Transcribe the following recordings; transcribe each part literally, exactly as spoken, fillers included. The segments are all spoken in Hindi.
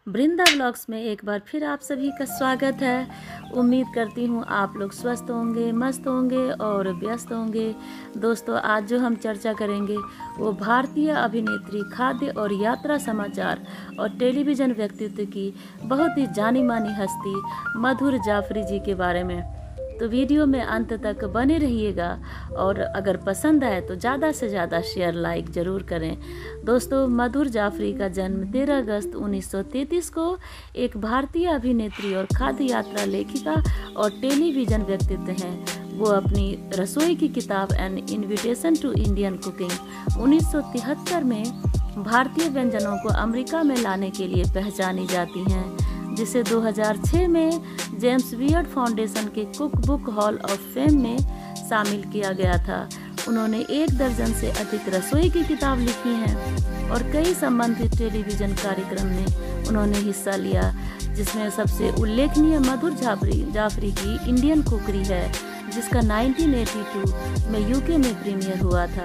वृंदा व्लॉग्स में एक बार फिर आप सभी का स्वागत है। उम्मीद करती हूँ आप लोग स्वस्थ होंगे, मस्त होंगे और व्यस्त होंगे। दोस्तों, आज जो हम चर्चा करेंगे वो भारतीय अभिनेत्री, खाद्य और यात्रा समाचार और टेलीविज़न व्यक्तित्व की बहुत ही जानी मानी हस्ती मधुर जाफरी जी के बारे में। तो वीडियो में अंत तक बने रहिएगा और अगर पसंद आए तो ज़्यादा से ज़्यादा शेयर लाइक ज़रूर करें। दोस्तों, मधुर जाफरी का जन्म तेरह अगस्त उन्नीस सौ तैंतीस को एक भारतीय अभिनेत्री और खाद्य यात्रा लेखिका और टेलीविज़न व्यक्तित्व हैं। वो अपनी रसोई की किताब an invitation to Indian cooking उन्नीस सौ तिहत्तर में भारतीय व्यंजनों को अमेरिका में लाने के लिए पहचानी जाती हैं, जिसे दो हज़ार छह में जेम्स बियर्ड फाउंडेशन के cookbook hall of fame में शामिल किया गया था। उन्होंने एक दर्जन से अधिक रसोई की किताब लिखी हैं और कई संबंधित टेलीविज़न कार्यक्रम में उन्होंने हिस्सा लिया, जिसमें सबसे उल्लेखनीय मधुर जाफरी जाफरी की इंडियन कुकरी है, जिसका उन्नीस सौ बयासी में यूके में प्रीमियर हुआ था।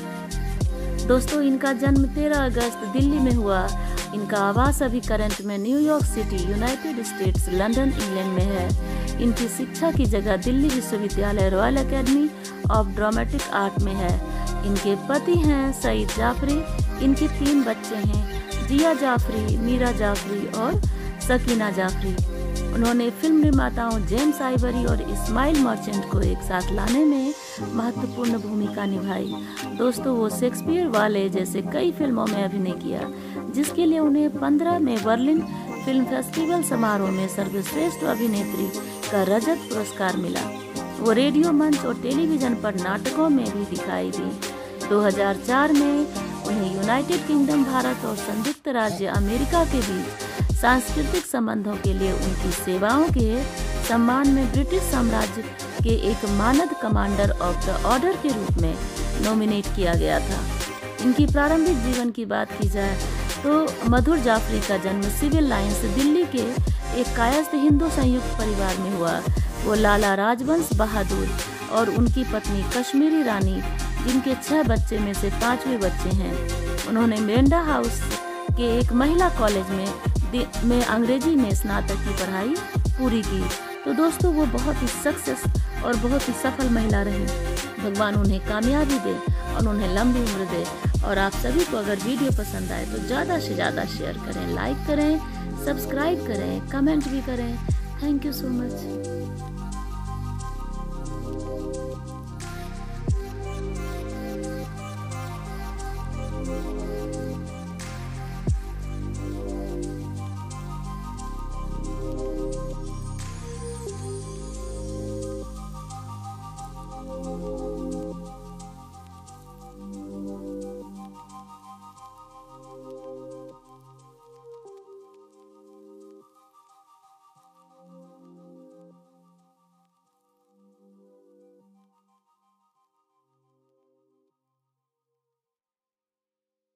दोस्तों, इनका जन्म तेरह अगस्त दिल्ली में हुआ। इनका आवास अभी करंट में New York City, United States, London, England में है। इनकी शिक्षा की जगह दिल्ली विश्वविद्यालय Royal Academy of Dramatic Art में है। इनके पति हैं सईद जाफरी। इनके तीन बच्चे हैं, जिया जाफरी, मीरा जाफरी और सकीना जाफरी। उन्होंने फिल्म निर्माताओं जेम्स आइवरी और इस्माइल मर्चेंट को एक साथ लाने में महत्वपूर्ण भूमिका निभाई। दोस्तों, वो शेक्सपियर वाले जैसे कई फिल्मों में अभिनय किया, जिसके लिए उन्हें पंद्रह में बर्लिन फिल्म फेस्टिवल समारोह में सर्वश्रेष्ठ अभिनेत्री का रजत पुरस्कार मिला। वो रेडियो मंच और टेलीविज़न पर नाटकों में भी दिखाई दी। दो हज़ार चार में उन्हें यूनाइटेड किंगडम, भारत और संयुक्त राज्य अमेरिका के बीच सांस्कृतिक संबंधों के लिए उनकी सेवाओं के सम्मान में ब्रिटिश साम्राज्य के एक मानद कमांडर ऑफ द ऑर्डर के रूप में नॉमिनेट किया गया था। इनकी प्रारंभिक जीवन की बात की जाए तो मधुर जाफरी का जन्म सिविल लाइन्स, दिल्ली के एक कायस्थ हिंदू संयुक्त परिवार में हुआ। वो लाला राजवंश बहादुर और उनकी पत्नी कश्मीरी रानी, जिनके छह बच्चे में से पांचवें बच्चे हैं। उन्होंने मेंढा हाउस के एक महिला कॉलेज में में अंग्रेजी में स्नातक की पढ़ाई पूरी की। तो दोस्तों, वो बहुत ही सक्सेस और बहुत ही सफल महिला रही। भगवान उन्हें कामयाबी दे और उन्हें लंबी उम्र दे। और आप सभी को अगर वीडियो पसंद आए तो ज़्यादा से ज़्यादा शेयर करें, लाइक करें, सब्सक्राइब करें, कमेंट भी करें। Thank you so much.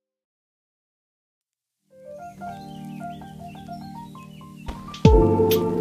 Thank you.